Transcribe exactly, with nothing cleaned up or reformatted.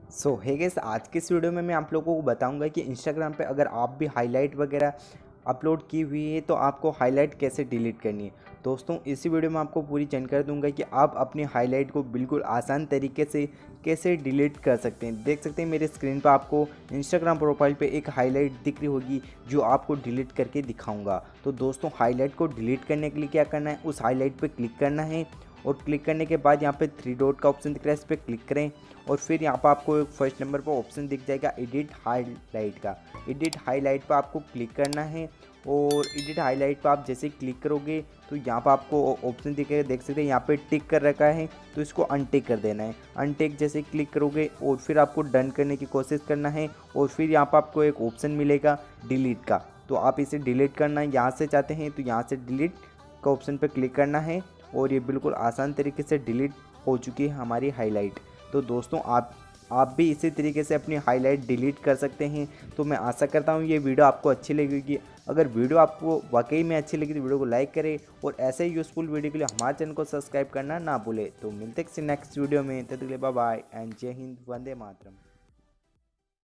सो hey guys, आज के इस वीडियो में मैं आप लोगों को बताऊंगा कि इंस्टाग्राम पे अगर आप भी हाईलाइट वगैरह अपलोड की हुई है तो आपको हाईलाइट कैसे डिलीट करनी है। दोस्तों, इसी वीडियो में आपको पूरी जानकारी दूंगा कि आप अपनी हाईलाइट को बिल्कुल आसान तरीके से कैसे डिलीट कर सकते हैं। देख सकते हैं मेरे स्क्रीन पर आपको इंस्टाग्राम प्रोफाइल पे एक हाईलाइट दिख रही होगी जो आपको डिलीट करके दिखाऊंगा। तो दोस्तों, हाईलाइट को डिलीट करने के लिए क्या करना है, उस हाईलाइट पर क्लिक करना है और क्लिक करने के बाद यहाँ पे थ्री डॉट का ऑप्शन दिख रहा है, इस पर क्लिक करें और फिर यहाँ पर आपको एक फर्स्ट नंबर पर ऑप्शन दिख जाएगा एडिट हाईलाइट का। एडिट हाईलाइट पर आपको क्लिक करना है और एडिट हाईलाइट पर आप जैसे क्लिक करोगे तो यहाँ पर आपको ऑप्शन दिखेगा, देख सकते हैं यहाँ पे टिक कर रखा है, तो इसको अनटिक कर देना है। अनटिक जैसे क्लिक करोगे और फिर आपको डन करने की कोशिश करना है और फिर यहाँ पर आपको एक ऑप्शन मिलेगा डिलीट का, तो आप इसे डिलीट करना यहाँ से चाहते हैं तो यहाँ से डिलीट का ऑप्शन पर क्लिक करना है और ये बिल्कुल आसान तरीके से डिलीट हो चुकी है हमारी हाईलाइट। तो दोस्तों, आप आप भी इसी तरीके से अपनी हाईलाइट डिलीट कर सकते हैं। तो मैं आशा करता हूँ ये वीडियो आपको अच्छी लगेगी। अगर वीडियो आपको वाकई में अच्छी लगी तो वीडियो को लाइक करें और ऐसे ही यूज़फुल वीडियो के लिए हमारे चैनल को सब्सक्राइब करना ना भूलें। तो मिलते हैं नेक्स्ट वीडियो में, तब तक के लिए बाय बाय एंड जय हिंद, वंदे मातरम।